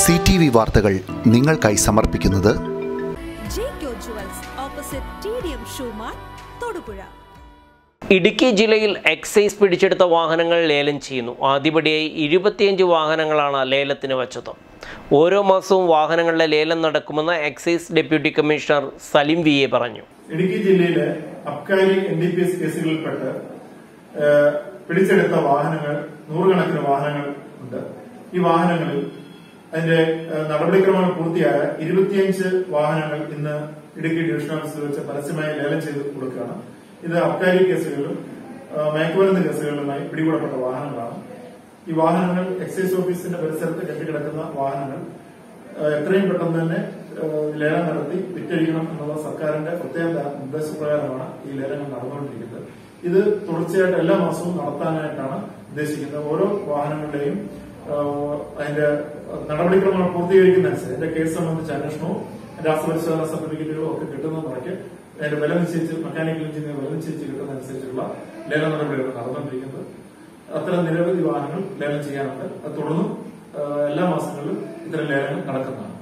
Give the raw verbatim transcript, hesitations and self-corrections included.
C T V വാർത്തകൾ നിങ്ങൾക്കായി സമർപ്പിക്കുന്നത് ഇടുക്കി ജില്ലയിൽ എക്സൈസ് പിടിച്ചെടുത്ത വാഹനങ്ങൾ ലേലം ചെയ്യുന്നു. ആദ്യപടിയായി ഇരുപത്തിയഞ്ച് വാഹനങ്ങളാണ് ലേലത്തിന് വച്ചത്. ഓരോ മാസവും വാഹനങ്ങളുടെ ലേലം നടക്കുമെന്ന് excise deputy commissioner Salim V A പറഞ്ഞു. ഇടുക്കി ജില്ലയിലെ അബ്കാരി എൻ ഡി പി എസ് കേസുകളിൽപ്പെട്ട് പിടിച്ചെടുത്ത വാഹനങ്ങൾ നൂറുകണക്കിന് വാഹനങ്ങൾ ഉണ്ട്. ഈ വാഹനങ്ങളിൽ അതിന്റെ നടപടിക്രമങ്ങൾ പൂർത്തിയായ ഇരുപത്തിയഞ്ച് വാഹനങ്ങൾ ഇന്ന് ഇടുക്കി ഡിവിഷൻ ഓഫീസിൽ വെച്ച് പരസ്യമായി ലേലം ചെയ്ത് കൊടുക്കുകയാണ്. ഇത് അബ്കാരി കേസുകളിലും മയക്കുമരുന്ന് കേസുകളിലുമായി പിടികൂടപ്പെട്ട വാഹനങ്ങളാണ്. ഈ വാഹനങ്ങൾ എക്സൈസ് ഓഫീസിന്റെ പരിസരത്ത് കെട്ടിക്കിടക്കുന്ന വാഹനങ്ങൾ എത്രയും പെട്ടെന്ന് തന്നെ ലേലം നടത്തി വിറ്റഴിക്കണം എന്നുള്ള സർക്കാരിന്റെ പ്രത്യേക നിർദ്ദേശപ്രകാരമാണ് ഈ ലേലങ്ങൾ നടന്നുകൊണ്ടിരിക്കുന്നത്. ഇത് തുടർച്ചയായിട്ട് എല്ലാ മാസവും നടത്താനായിട്ടാണ് ഉദ്ദേശിക്കുന്നത്. ഓരോ വാഹനങ്ങളുടെയും അതിന്റെ നടപടിക്രമങ്ങൾ പൂർത്തീകരിക്കുന്നതനുസരിച്ച് അതിന്റെ കേസ് സംബന്ധിച്ച അന്വേഷണവും രാസപരിശോധന സർട്ടിഫിക്കറ്റുകളും ഒക്കെ കിട്ടുന്ന മുറയ്ക്ക് അതിന്റെ വില നിശ്ചയിച്ച് മെക്കാനിക്കൽ എഞ്ചിനീയർ വില നിശ്ചയിച്ച് കിട്ടുന്നതനുസരിച്ചുള്ള ലേല നടപടികൾ നടന്നുകൊണ്ടിരിക്കുന്നത്. അത്തരം നിരവധി വാഹനങ്ങൾ ലേലം ചെയ്യാനുണ്ട്. അത് തുടർന്നും എല്ലാ മാസങ്ങളിലും ഇത്തരം ലേലങ്ങൾ നടക്കുന്നതാണ്.